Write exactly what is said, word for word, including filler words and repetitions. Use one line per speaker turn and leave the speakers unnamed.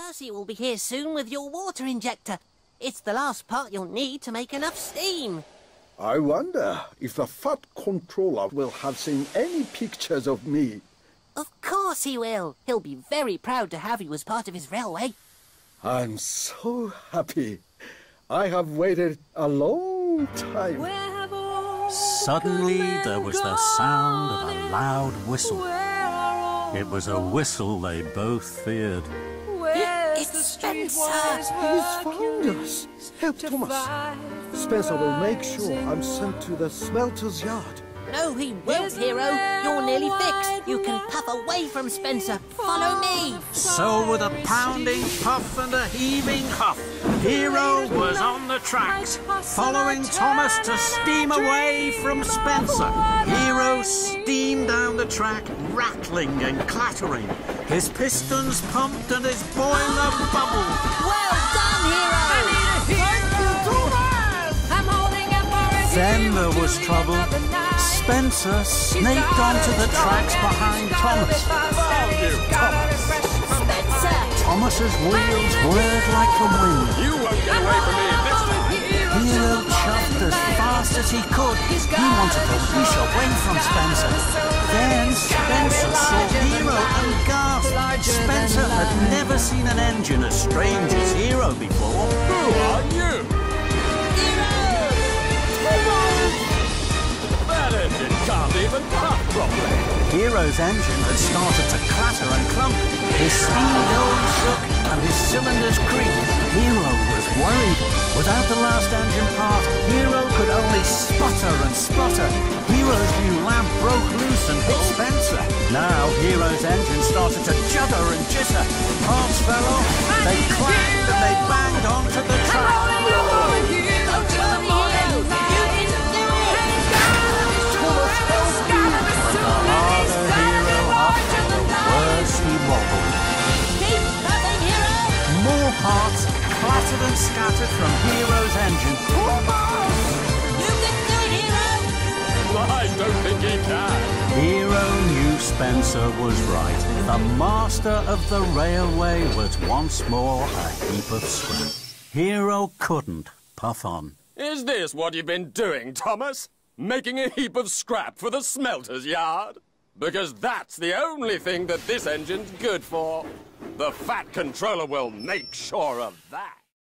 Percy will be here soon with your water injector. It's the last part you'll need to make enough steam.
I wonder if the Fat Controller will have seen any pictures of me.
Of course he will. He'll be very proud to have you as part of his railway.
I'm so happy. I have waited a long time.
Suddenly there was the sound of a loud whistle. It was a whistle they both feared.
It's Spencer!
He's found us! Help Thomas! Spencer will make sure I'm sent to the smelter's yard.
No, he won't, Hero. You're nearly fixed. You can puff away from Spencer. Follow me.
So with a pounding puff and a heaving huff, Hero was on the tracks, following Thomas to steam away from Spencer. Hero steamed down the track, rattling and clattering. His pistons pumped and his boiler bubbled.
Well done, Hero!
Then there was trouble. Spencer snaked onto the tracks behind Thomas.
Found you, Thomas!
Spencer!
Thomas's wheels whirred like the wind.
You won't get away from me this time!
Hero chuffed as fast as he could. He wanted to rush away from Spencer. Then Spencer saw Hero and gasped. Spencer had never seen an engine as strange as Hero before.
Who are you? That engine can't even puff properly.
Hero's engine had started to clatter and clump. His steam dome shook and his cylinders creaked. Hero was worried. Without the last engine part, Hero could only sputter and splutter. Hero's new lamp broke loose and hit Spencer. Now Hero's engine started to judder and jitter. Parts fell off. They clanged and they banged onto the track. More parts clattered and scattered from Hero's engine.
You can do it, Hero!
I don't think he can.
Hero knew Spencer was right. The master of the railway was once more a heap of scrap. Hero couldn't puff on.
Is this what you've been doing, Thomas? Making a heap of scrap for the smelter's yard? Because that's the only thing that this engine's good for. The Fat Controller will make sure of that.